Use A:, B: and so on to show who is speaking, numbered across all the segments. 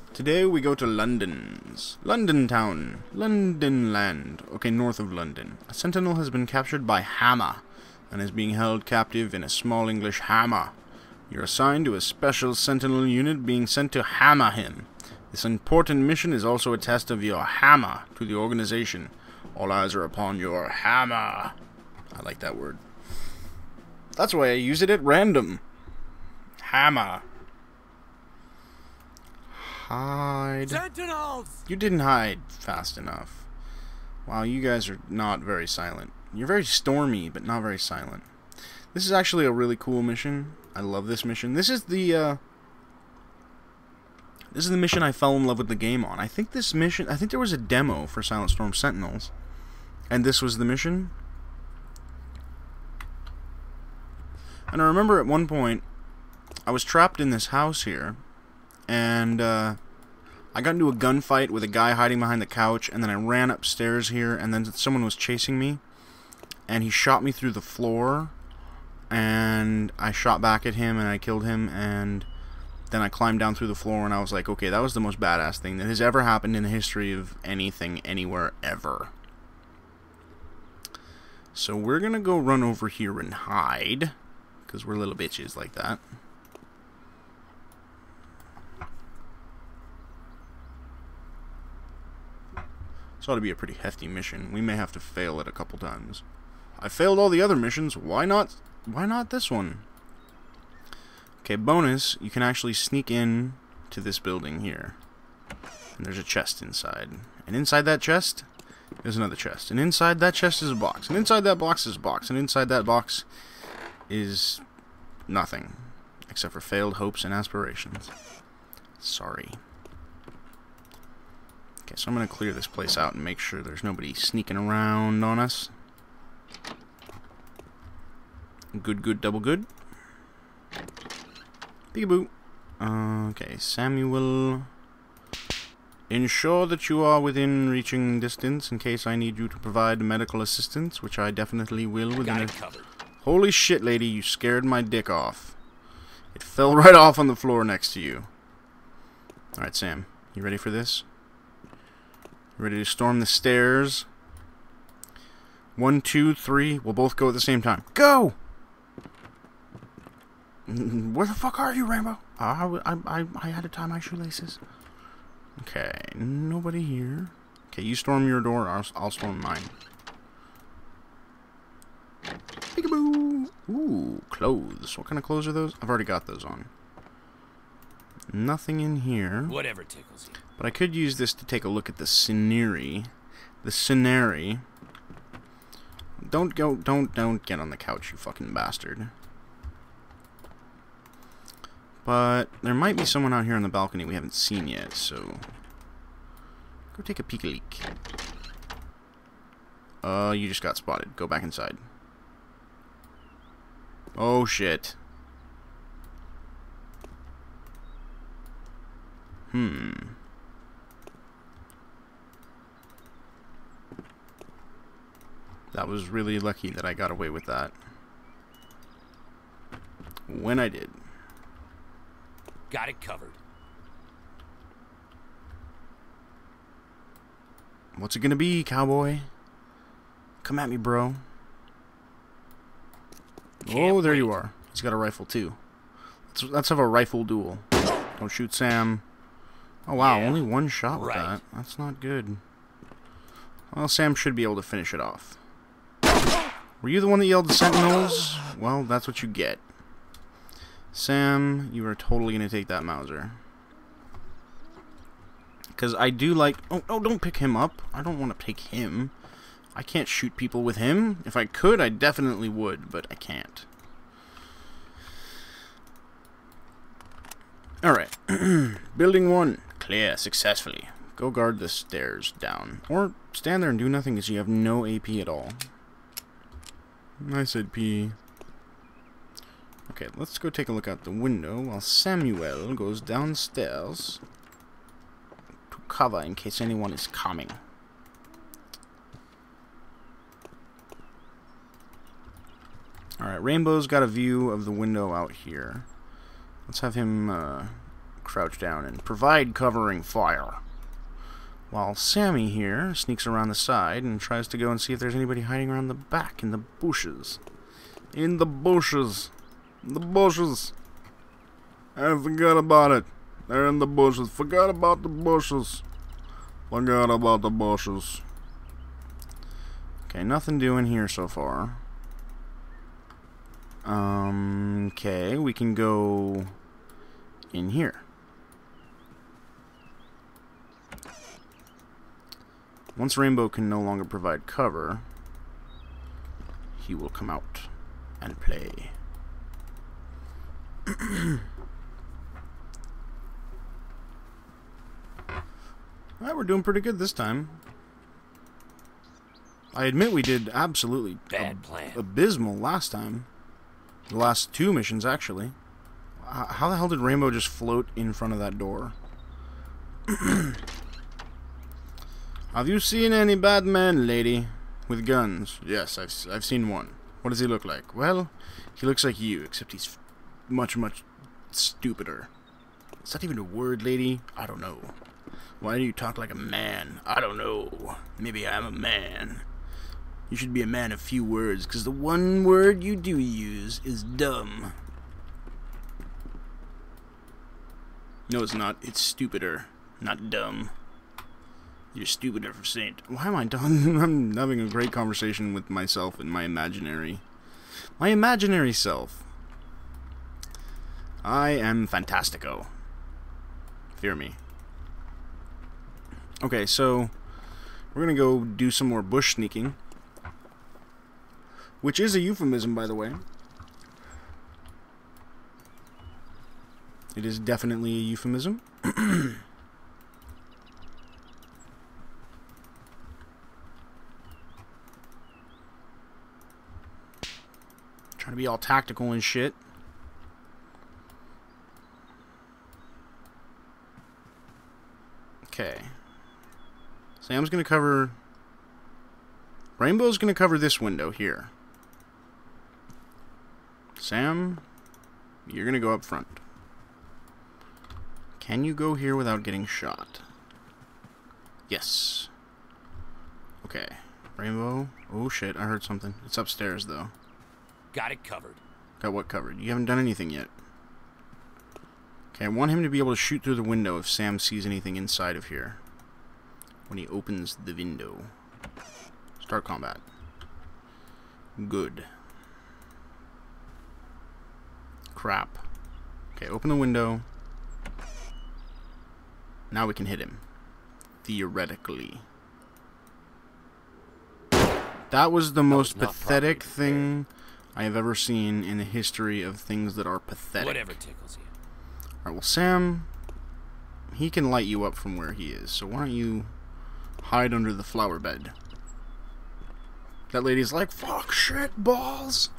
A: Today we go to London town. London land. Okay, north of London. A sentinel has been captured by Hammer and is being held captive in a small English hammer. You're assigned to a special sentinel unit being sent to hammer him. This important mission is also a test of your hammer to the organization. All eyes are upon your hammer. I like that word. That's why I use it at random. Hammer. Hide.
B: Sentinels!
A: You didn't hide fast enough. Wow, you guys are not very silent. You're very stormy, but not very silent. This is actually a really cool mission. I love this mission. This is the mission I fell in love with the game on. I think there was a demo for Silent Storm Sentinels, and this was the mission. And I remember at one point, I was trapped in this house here, and I got into a gunfight with a guy hiding behind the couch, and then I ran upstairs here, and then someone was chasing me, and he shot me through the floor, and I shot back at him, and I killed him, and then I climbed down through the floor, and I was like, okay, that was the most badass thing that has ever happened in the history of anything, anywhere, ever. So we're gonna go run over here and hide, because we're little bitches like that. This ought to be a pretty hefty mission. We may have to fail it a couple times. I failed all the other missions. Why not this one? Okay, bonus, you can actually sneak in to this building here. And there's a chest inside. And inside that chest, there's another chest. And inside that chest is a box. And inside that box is a box. And inside that box is nothing. Except for failed hopes and aspirations. Sorry. Okay, so I'm going to clear this place out and make sure there's nobody sneaking around on us. Good, good, double good. Peekaboo. Okay, Samuel. Ensure that you are within reaching distance in case I need you to provide medical assistance, which I definitely will within
B: Got it covered.
A: Holy shit, lady, you scared my dick off. It fell right off on the floor next to you. Alright, Sam, you ready for this? Ready to storm the stairs? 1, 2, 3. We'll both go at the same time. Go! Where the fuck are you, Rambo? I had to tie my shoelaces. Okay, nobody here. Okay, you storm your door, I'll storm mine. Peekaboo! Ooh, clothes. What kind of clothes are those? I've already got those on. Nothing in here.
B: Whatever tickles you.
A: But I could use this to take a look at the scenery. The scenery. Don't get on the couch, you fucking bastard. But there might be someone out here on the balcony we haven't seen yet, so go take a peek-a-leak. You just got spotted. Go back inside. Oh shit. That was really lucky that I got away with that. When I did.
B: Got it covered.
A: What's it gonna be, cowboy? Come at me, bro. Oh, there you are. He's got a rifle, too. Let's have a rifle duel. Don't shoot Sam. Oh, wow, only one shot with that. That's not good. Well, Sam should be able to finish it off. Were you the one that yelled the Sentinels? Well, that's what you get. Sam, you are totally going to take that Mauser. Because I do like... Oh, don't pick him up. I don't want to pick him. I can't shoot people with him. If I could, I definitely would, but I can't. Alright. Building 1. Clear successfully. Go guard the stairs down. Or stand there and do nothing because you have no AP at all. I said P. Okay, let's go take a look out the window while Samuel goes downstairs to cover in case anyone is coming. Alright, Rainbow's got a view of the window out here. Let's have him crouch down and provide covering fire. While Sammy here sneaks around the side and tries to go and see if there's anybody hiding around the back in the bushes. In the bushes. The bushes. I forgot about it. They're in the bushes. Forgot about the bushes. Forgot about the bushes. Okay, nothing doing here so far. Okay, we can go in here. Once Rainbow can no longer provide cover, he will come out and play. Alright, we're doing pretty good this time. I admit we did absolutely
B: Bad plan.
A: abysmal last time. The last two missions, actually. How the hell did Rainbow just float in front of that door? Have you seen any bad men, lady? With guns? Yes, I've seen one. What does he look like? Well, he looks like you, except he's much, much stupider. Is that even a word, lady? I don't know. Why do you talk like a man? I don't know. Maybe I'm a man. You should be a man of few words, because the one word you do use is dumb. No, it's not. It's stupider, not dumb. You're stupider for saying it. Why am I done? I'm having a great conversation with myself and my imaginary self. I am fantastico. Fear me. Okay, so we're gonna go do some more bush sneaking, which is a euphemism, by the way. It is definitely a euphemism. Trying to be all tactical and shit. Okay. Sam's gonna cover... Rainbow's gonna cover this window here. Sam, you're gonna go up front. Can you go here without getting shot? Yes. Okay. Rainbow. Oh shit, I heard something. It's upstairs though.
B: Got it covered.
A: Got what covered? You haven't done anything yet. Okay, I want him to be able to shoot through the window if Sam sees anything inside of here. When he opens the window. Start combat. Good. Crap. Okay, open the window. Now we can hit him. Theoretically. That was the most pathetic thing I have ever seen in the history of things that are pathetic.
B: Whatever tickles you.
A: Alright, well, Sam, he can light you up from where he is, so why don't you hide under the flower bed? That lady's like, fuck, shit, balls!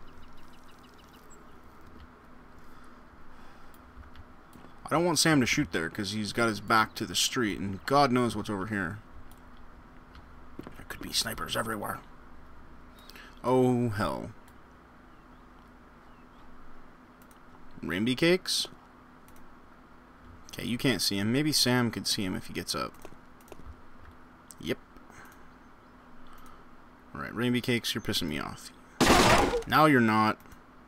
A: I don't want Sam to shoot there, because he's got his back to the street, and God knows what's over here. There could be snipers everywhere. Oh, hell. Rainbow cakes? Okay, you can't see him. Maybe Sam could see him if he gets up. Yep. Alright, Rainbow cakes, you're pissing me off. Now you're not.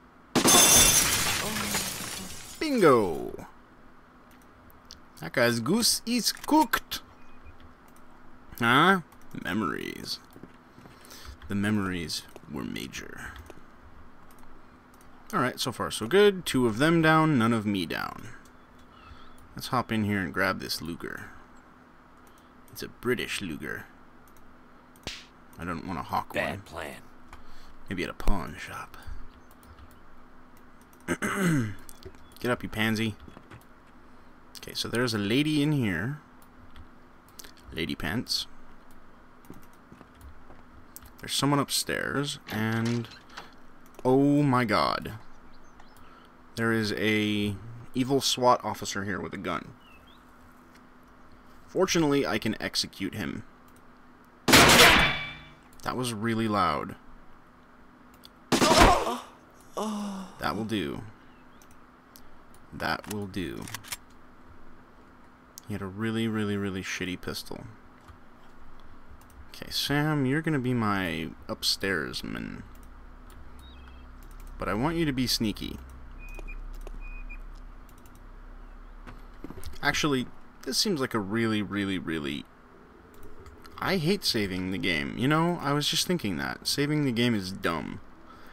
A: Bingo! That guy's goose is cooked! Huh? Memories. The memories were major. Alright, so far so good. 2 of them down, none of me down. Let's hop in here and grab this Luger. It's a British Luger. I don't want to hawk one.
B: Bad plan.
A: Maybe at a pawn shop. Get up, you pansy. Okay, so there's a lady in here. Lady pants. There's someone upstairs, and... oh my god. There is a evil SWAT officer here with a gun. Fortunately, I can execute him. That was really loud. That will do. That will do. He had a really, really, really shitty pistol. Okay, Sam, you're gonna be my upstairsman. But I want you to be sneaky. Actually, this seems like a really, really, really... I hate saving the game. You know, I was just thinking that. Saving the game is dumb.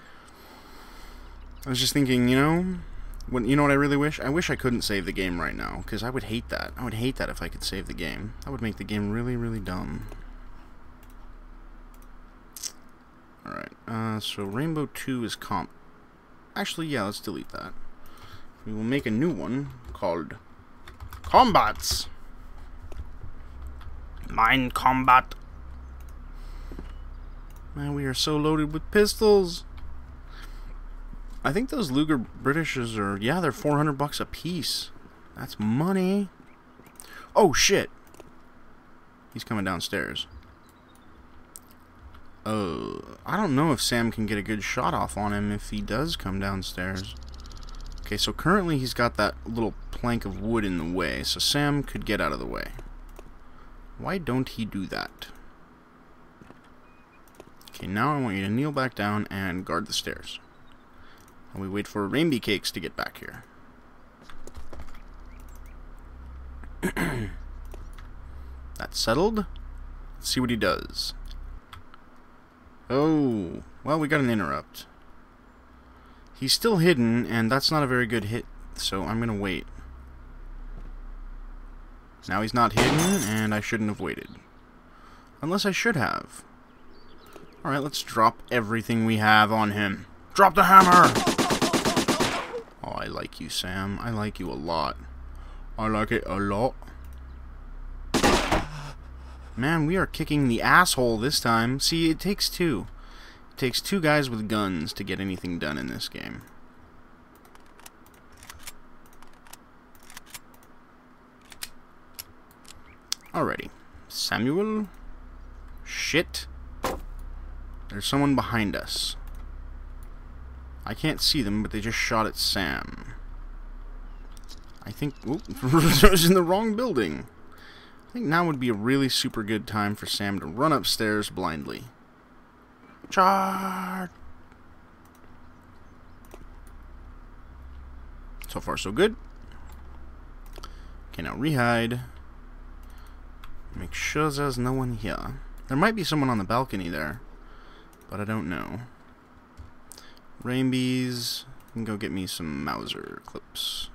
A: I was just thinking, you know... you know what I really wish? I wish I couldn't save the game right now, because I would hate that. I would hate that if I could save the game. That would make the game really, really dumb. Alright, so Rainbow 2 is comp... Actually, yeah, let's delete that. We will make a new one called... Combats! Mine combat! Man, we are so loaded with pistols! I think those Luger Britishes are... Yeah, they're 400 bucks a piece. That's money. Oh, shit! He's coming downstairs. I don't know if Sam can get a good shot off on him if he does come downstairs. Okay, so currently he's got that little plank of wood in the way, so Sam could get out of the way. Why don't he do that? Okay, now I want you to kneel back down and guard the stairs. And we wait for Rainbow Cakes to get back here. That's settled. Let's see what he does. Oh, well, we got an interrupt. He's still hidden, and that's not a very good hit, so I'm gonna wait. Now he's not hidden, and I shouldn't have waited. Unless I should have. Alright, let's drop everything we have on him. Drop the hammer! Oh, I like you, Sam. I like you a lot. I like it a lot. Man, we are kicking the asshole this time. See, it takes two. It takes two guys with guns to get anything done in this game. Alrighty. Samuel? Shit. There's someone behind us. I can't see them, but they just shot at Sam. I think... Oop, I was in the wrong building. I think now would be a really super good time for Sam to run upstairs blindly. Charge! So far, so good. Okay, now rehide. Make sure there's no one here. There might be someone on the balcony there, but I don't know. Rainbees, and go get me some Mauser clips.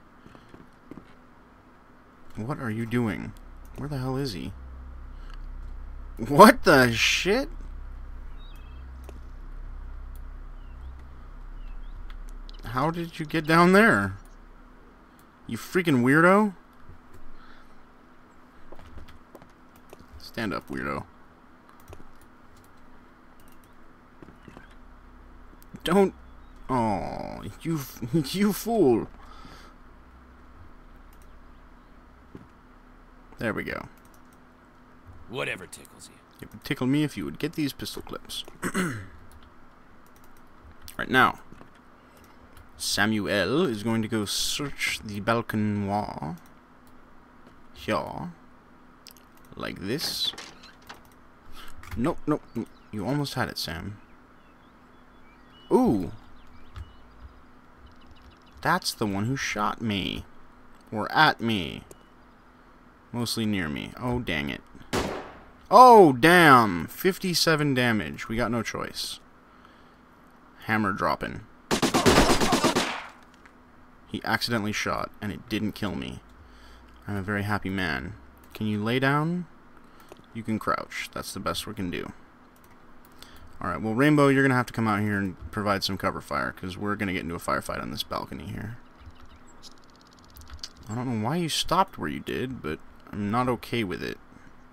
A: What are you doing? Where the hell is he? What the shit? How did you get down there? You freaking weirdo. Stand up, weirdo. Don't... Oh, you fool. There we go.
B: Whatever tickles you.
A: It would tickle me if you would get these pistol clips. Right now, Samuel is going to go search the balcony here. Like this. Nope, nope. You almost had it, Sam. Ooh. That's the one who shot me. Or at me. Mostly near me. Oh, dang it. Oh, damn! 57 damage. We got no choice. Hammer dropping. He accidentally shot, and it didn't kill me. I'm a very happy man. Can you lay down? You can crouch. That's the best we can do. Alright, well, Rainbow, you're going to have to come out here and provide some cover fire, because we're going to get into a firefight on this balcony here. I don't know why you stopped where you did, but I'm not okay with it.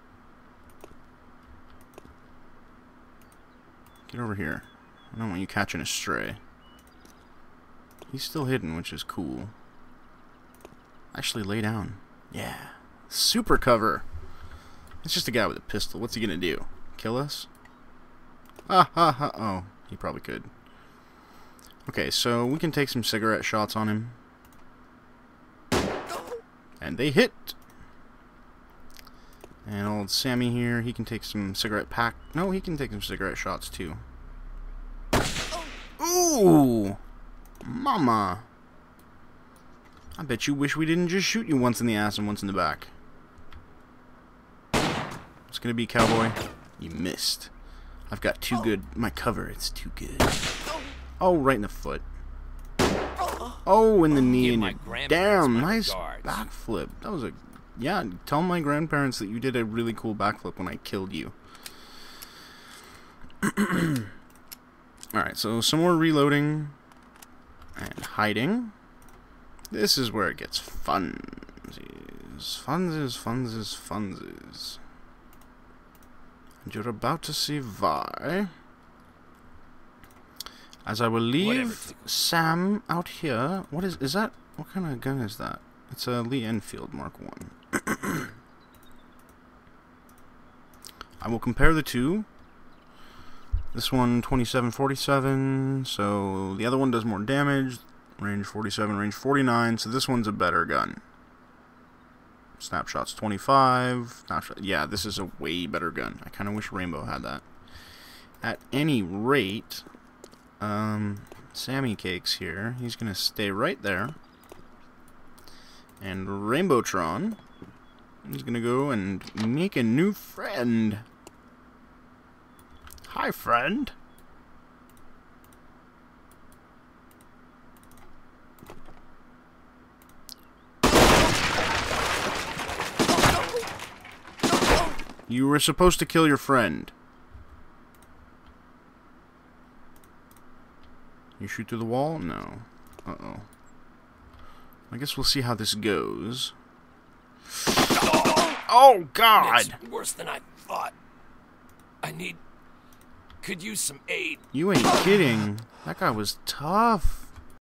A: Get over here. I don't want you catching a stray. He's still hidden, which is cool. Actually, lay down. Yeah. Super cover. It's just a guy with a pistol. What's he gonna do? Kill us? Ha ha ha. Oh, he probably could. Okay, so we can take some cigarette shots on him. And they hit. And old Sammy here, he can take some cigarette pack. No, he can take some cigarette shots too. Ooh! Mama! I bet you wish we didn't just shoot you once in the ass and once in the back. It's gonna be, cowboy. You missed. I've got too good. My cover, it's too good. Oh, right in the foot. Oh, in the knee. And damn, nice backflip. That was a... Yeah, tell my grandparents that you did a really cool backflip when I killed you. Alright, so some more reloading. And hiding. This is where it gets funsies. Funsies. And you're about to see why. As I will leave Sam out here. What is that? What kind of gun is that? It's a Lee Enfield Mark 1. I will compare the two. This one 27-47, so the other one does more damage. Range 47, range 49, so this one's a better gun. Snapshot's 25. Yeah, this is a way better gun. I kind of wish Rainbow had that. At any rate, Sammy Cakes here, he's going to stay right there. And Rainbowtron is going to go and make a new friend. Hi, friend. You were supposed to kill your friend. You shoot through the wall? No. Uh-oh. I guess we'll see how this goes. Oh, God!
B: It's worse than I thought. Could use some aid.
A: You ain't kidding. That guy was tough.